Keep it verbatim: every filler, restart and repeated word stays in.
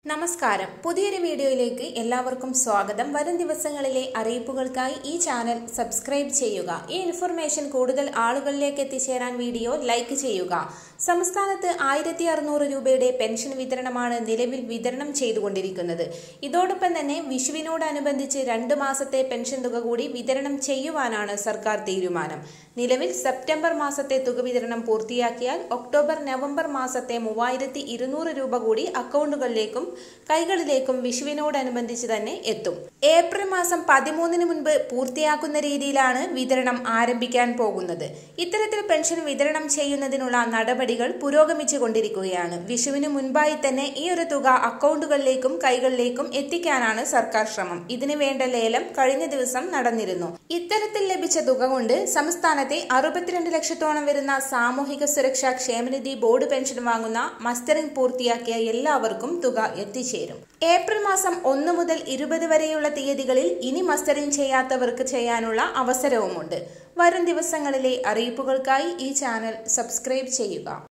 നമസ്കാരം. പുതിയൊരു വീഡിയോയിലേക്ക് എല്ലാവർക്കും സ്വാഗതം. വരും ദിവസങ്ങളിലെ അറിയിപ്പുകൾക്കായി ഈ ചാനൽ സബ്സ്ക്രൈബ് ചെയ്യുക. ഈ ഇൻഫർമേഷൻ കൂടുതൽ ആളുകളിലേക്ക് എത്തിച്ചേരാൻ വീഡിയോ ലൈക്ക് ചെയ്യുക. സംസ്ഥാനത്ത് ആയിരത്തി അറുന്നൂറ് രൂപയുടെ പെൻഷൻ വിതരണമാണ് നിലവിൽ വിതരണം ചെയ്തുകൊണ്ടിരിക്കുന്നത്. ഇതോടൊപ്പം തന്നെ വിഷുവിനോടനുബന്ധിച്ച് രണ്ട് മാസത്തെ പെൻഷൻ തുക കൂടി വിതരണം ചെയ്യുവാനാണ് സർക്കാർ തീരുമാനം. നിലവിൽ സെപ്റ്റംബർ മാസത്തെ തുക വിതരണം പൂർത്തിയാക്കിയാൽ ഒക്ടോബർ നവംബർ മാസത്തെ മൂവായിരത്തി ഇരുന്നൂറ് രൂപ കൂടി അക്കൗണ്ടുകളിലേക്കും കൈകളിലേക്കും വിഷുവിനോടനുബന്ധിച്ച് തന്നെ എത്തും. ഏപ്രിൽ മാസം പതിമൂന്നിന് മുൻപ് പൂർത്തിയാക്കുന്ന രീതിയിലാണ് വിതരണം ആരംഭിക്കാൻ പോകുന്നത്. ഇത്തരത്തിൽ പെൻഷൻ വിതരണം ചെയ്യുന്നതിനുള്ള നടപടികൾ പുരോഗമിച്ചു കൊണ്ടിരിക്കുകയാണ്. വിഷുവിന് മുൻപായി തന്നെ ഈ ഒരു തുക അക്കൗണ്ടുകളിലേക്കും കൈകളിലേക്കും എത്തിക്കാനാണ് സർക്കാർ ശ്രമം. ഇതിനു വേണ്ട ലേലം കഴിഞ്ഞ ദിവസം നടന്നിരുന്നു. ഇത്തരത്തിൽ ലഭിച്ച തുക കൊണ്ട് സംസ്ഥാനത്തെ അറുപത്തിരണ്ട് ലക്ഷത്തോളം വരുന്ന സാമൂഹിക സുരക്ഷാ ക്ഷേമനിധി ബോർഡ് പെൻഷൻ വാങ്ങുന്ന മസ്റ്ററിംഗ് പൂർത്തിയാക്കിയ എല്ലാവർക്കും തുക എത്തിച്ചേരും. ഏപ്രിൽ മാസം ഒന്ന് മുതൽ ഇരുപത് വരെയുള്ള തീയതികളിൽ ഇനി മസ്റ്ററിംഗ് ചെയ്യാത്തവർക്ക് ചെയ്യാനുള്ള അവസരവുമുണ്ട്. വരും ദിവസങ്ങളിലെ അറിയിപ്പുകൾക്കായി ഈ ചാനൽ സബ്സ്ക്രൈബ് ചെയ്യുക.